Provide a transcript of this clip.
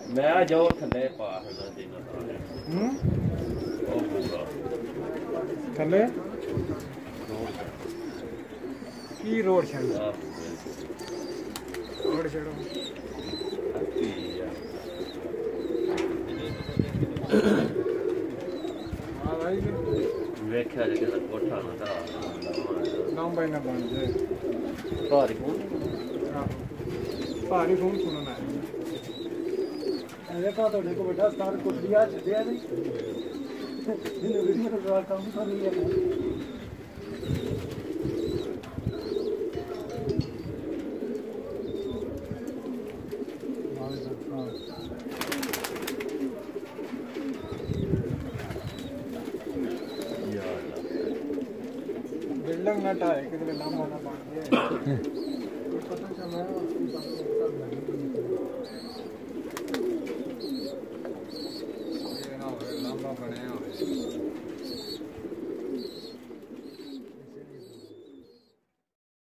मैं जाओ थले पास ना देना थले की रोड छड़ रोड छड़ो हां भाई वेख्या जगह कोठा ना था नाम भाई ना बन जाए भारी फोन सुनना है देखा तो देखो बेटा स्टार को दिया दिया नहीं इन वीडियो तो जवाब काम तो नहीं है बिल्डिंग ना टाए कितने लंबा ना बन गया पता चला लंबा बनाया